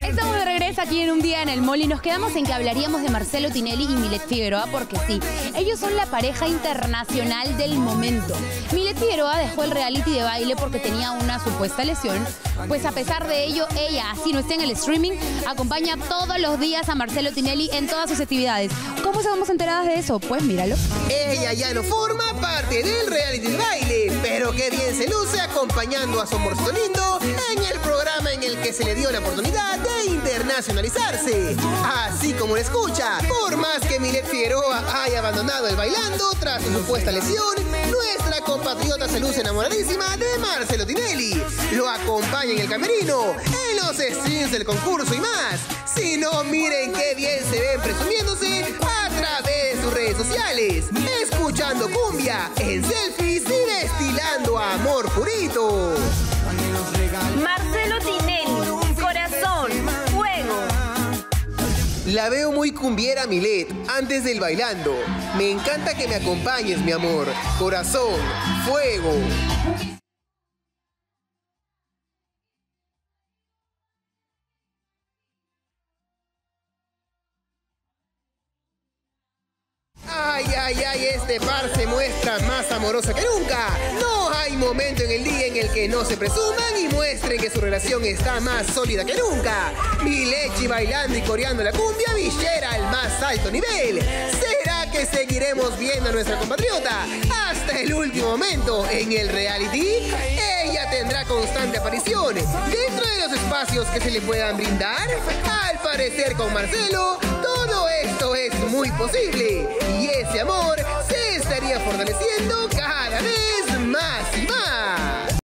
Estamos de regreso aquí en Un Día en el Mall y nos quedamos en que hablaríamos de Marcelo Tinelli y Milet Figueroa porque sí, ellos son la pareja internacional del momento. Milet Figueroa dejó el reality de baile porque tenía una supuesta lesión, pues a pesar de ello, ella, así no esté en el streaming, acompaña todos los días a Marcelo Tinelli en todas sus actividades. ¿Cómo estamos enteradas de eso? Pues míralo. Ella ya no forma parte del reality de baile, pero qué bien se luce acompañando a su amorcito lindo en el programa en el que se le dio la oportunidad de internacionalizarse. Así como lo escucha, por más que Milet Figueroa haya abandonado el bailando tras su supuesta lesión, nuestra compatriota se luce enamoradísima de Marcelo Tinelli. Lo acompaña en el camerino, en los streams del concurso y más. Si no, miren qué bien se ven presumiéndose a través de sus redes sociales, escuchando cumbia, en selfies y destilando amor purito. Marcelo Tinelli, corazón, fuego. La veo muy cumbiera, Milet, antes del bailando. Me encanta que me acompañes, mi amor. Corazón, fuego. Ay, ay, ay, este par se muestra más amorosa que nunca. No hay momento en el día en el que no se presuman y muestren que su relación está más sólida que nunca. Milechi bailando y coreando la cumbia villera al más alto nivel. ¿Será que seguiremos viendo a nuestra compatriota hasta el último momento en el reality? Ella tendrá constante aparición dentro de los espacios que se le puedan brindar. Al parecer con Marcelo, todo esto es muy posible. Y ese amor se estaría fortaleciendo cada vez más y más.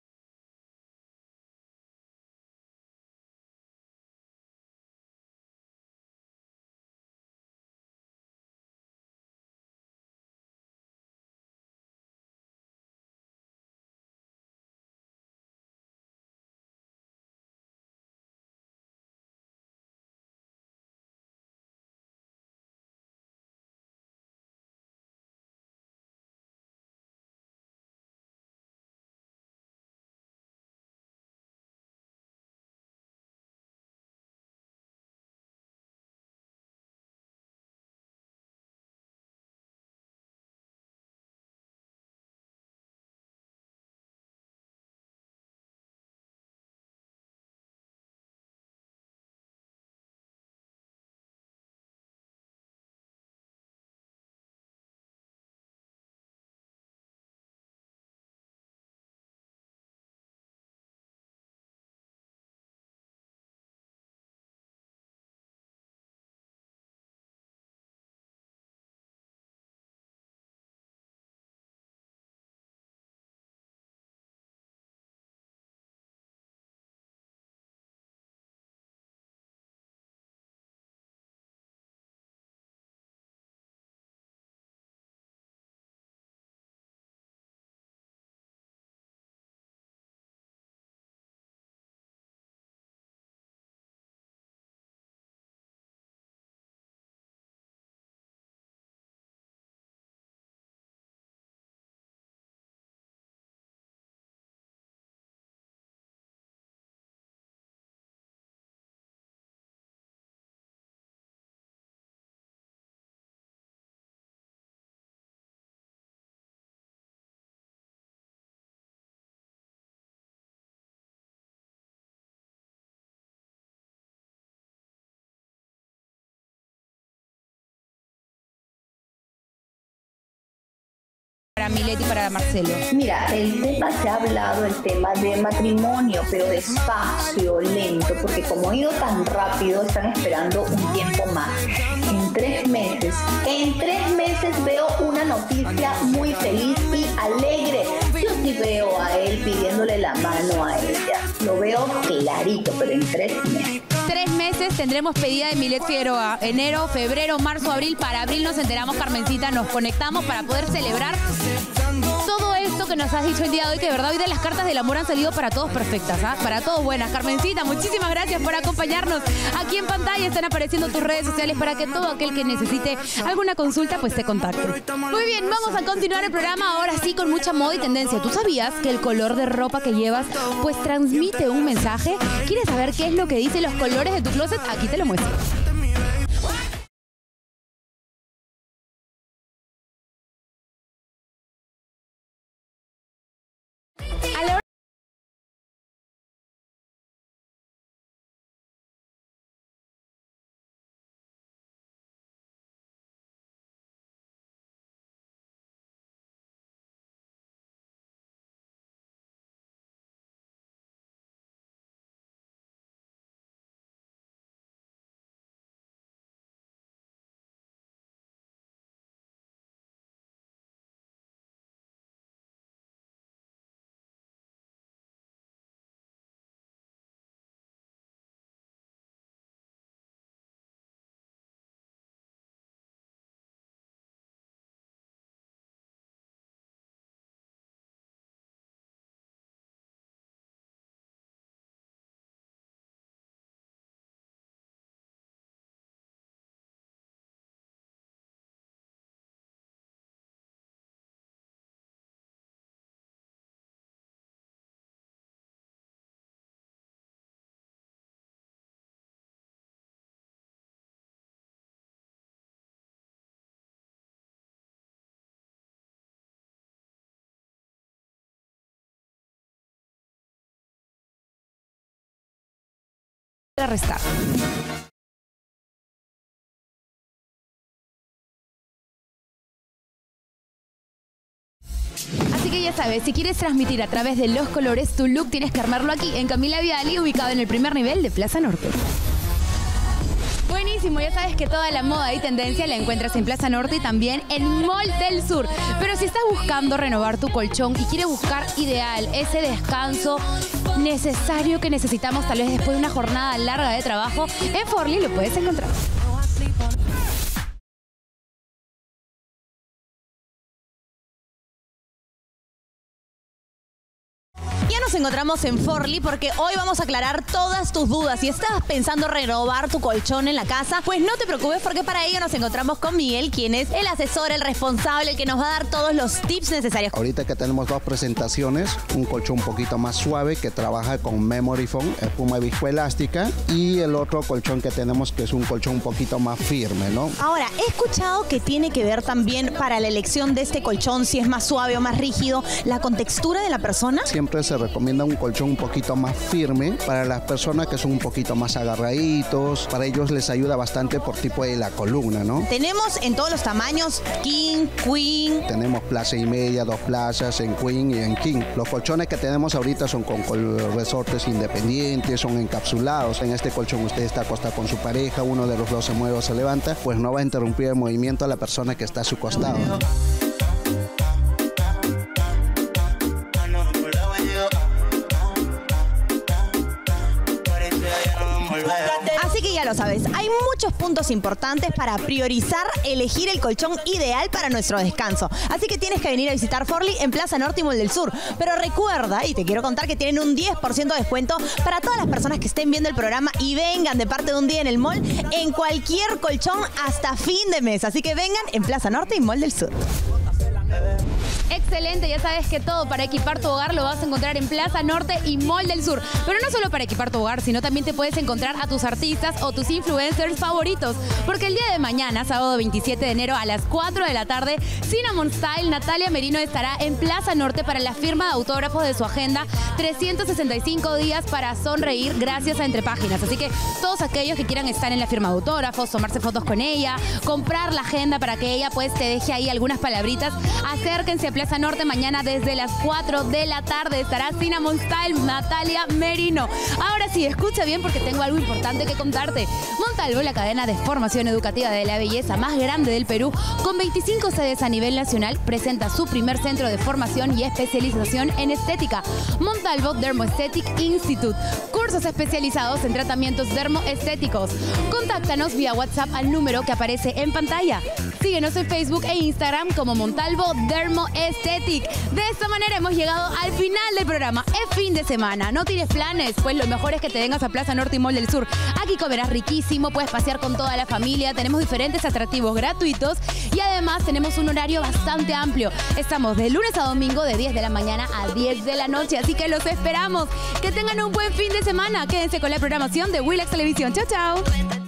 Para Milet y para Marcelo. Mira, el tema se ha hablado, el tema de matrimonio, pero despacio, lento, porque como ha ido tan rápido, están esperando un tiempo más. En 3 meses veo una noticia muy feliz y alegre. Yo sí veo a él pidiéndole la mano a ella. Lo veo clarito, pero en 3 meses. 3 meses tendremos pedida de Milet Figueroa. Enero, febrero, marzo, abril. Para abril nos enteramos, Carmencita, nos conectamos para poder celebrar todo esto esto que nos has dicho el día de hoy, que de verdad hoy de las cartas del amor han salido para todos perfectas, ¿ah? Para todos buenas. Carmencita, muchísimas gracias por acompañarnos. Aquí en pantalla están apareciendo tus redes sociales para que todo aquel que necesite alguna consulta pues te contacte. Muy bien, vamos a continuar el programa ahora sí con mucha moda y tendencia. ¿Tú sabías que el color de ropa que llevas pues transmite un mensaje? ¿Quieres saber qué es lo que dicen los colores de tu closet? Aquí te lo muestro. Restar. Así que ya sabes, si quieres transmitir a través de los colores tu look, tienes que armarlo aquí en Camila Viali, ubicado en el primer nivel de Plaza Norte. Buenísimo, ya sabes que toda la moda y tendencia la encuentras en Plaza Norte y también en Mall del Sur. Pero si estás buscando renovar tu colchón y quieres buscar ideal, ese descanso necesario que necesitamos tal vez después de una jornada larga de trabajo, en Forli lo puedes encontrar. Nos encontramos en Forli porque hoy vamos a aclarar todas tus dudas. Si estás pensando renovar tu colchón en la casa, pues no te preocupes porque para ello nos encontramos con Miguel, quien es el asesor, el responsable, el que nos va a dar todos los tips necesarios. Ahorita que tenemos dos presentaciones, un colchón un poquito más suave que trabaja con memory foam, espuma viscoelástica, y el otro colchón que tenemos que es un colchón un poquito más firme, ¿no? Ahora, he escuchado que tiene que ver también para la elección de este colchón, si es más suave o más rígido, la contextura de la persona. Siempre se recomienda un colchón un poquito más firme para las personas que son un poquito más agarraditos. Para ellos les ayuda bastante por tipo de la columna, ¿no? Tenemos en todos los tamaños, king, queen. Tenemos plaza y media, 2 plazas en queen y en king. Los colchones que tenemos ahorita son con resortes independientes, son encapsulados. En este colchón usted está acostado con su pareja, uno de los dos se mueve o se levanta, pues no va a interrumpir el movimiento a la persona que está a su costado. Así que ya lo sabes, hay muchos puntos importantes para priorizar elegir el colchón ideal para nuestro descanso. Así que tienes que venir a visitar Forli en Plaza Norte y Mall del Sur. Pero recuerda, y te quiero contar que tienen un 10% de descuento para todas las personas que estén viendo el programa y vengan de parte de un día en el mall en cualquier colchón hasta fin de mes. Así que vengan en Plaza Norte y Mall del Sur. Excelente, ya sabes que todo para equipar tu hogar lo vas a encontrar en Plaza Norte y Mall del Sur. Pero no solo para equipar tu hogar, sino también te puedes encontrar a tus artistas o tus influencers favoritos. Porque el día de mañana, sábado 27 de enero a las 4 de la tarde, Cinnamon Style, Natalia Merino estará en Plaza Norte para la firma de autógrafos de su agenda 365 días para sonreír gracias a Entre Páginas. Así que todos aquellos que quieran estar en la firma de autógrafos, tomarse fotos con ella, comprar la agenda para que ella pues te deje ahí algunas palabritas, acérquense a Plaza Norte mañana desde las 4 de la tarde. Estará Cinnamon Style, Natalia Merino. Ahora sí, escucha bien porque tengo algo importante que contarte. Montalvo, la cadena de formación educativa de la belleza más grande del Perú, con 25 sedes a nivel nacional, presenta su primer centro de formación y especialización en estética, Montalvo Dermoesthetic Institute. Cursos especializados en tratamientos dermoestéticos. Contáctanos vía WhatsApp al número que aparece en pantalla. Síguenos en Facebook e Instagram como Montalvo Dermoesthetic. De esta manera hemos llegado al final del programa. Es fin de semana. ¿No tienes planes? Pues lo mejor es que te vengas a Plaza Norte y Mall del Sur. Aquí comerás riquísimo, puedes pasear con toda la familia. Tenemos diferentes atractivos gratuitos y además tenemos un horario bastante amplio. Estamos de lunes a domingo de 10 de la mañana a 10 de la noche. Así que los esperamos. Que tengan un buen fin de semana. Quédense con la programación de Willax Televisión. Chao, chao.